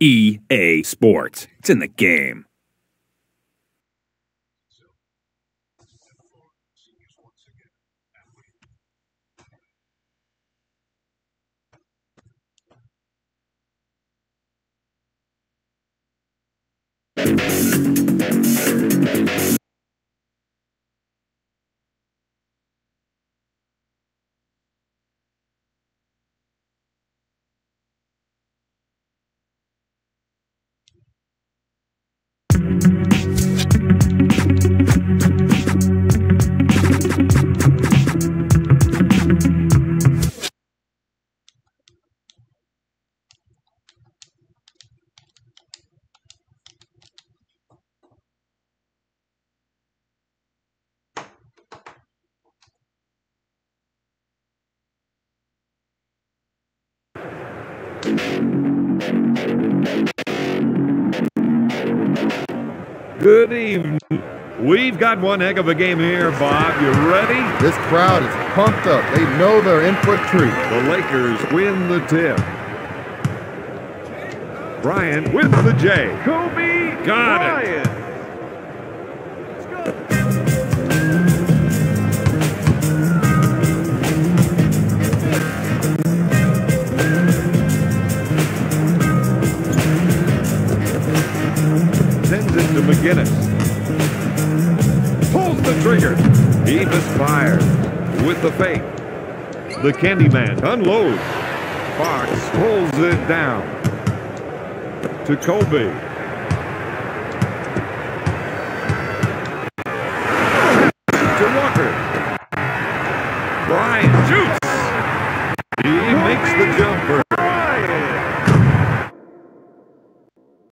EA Sports. It's in the game. Good evening. We've got one heck of a game here, Bob. You ready? This crowd is pumped up. They know they're in for a treat. The Lakers win the tip. Bryant with the J. Kobe got it. Sends it to McGinnis. Pulls the trigger. He misfires with the fake. The Candyman unloads. Fox pulls it down to Kobe. To Walker. Bryant shoots. He makes the jumper.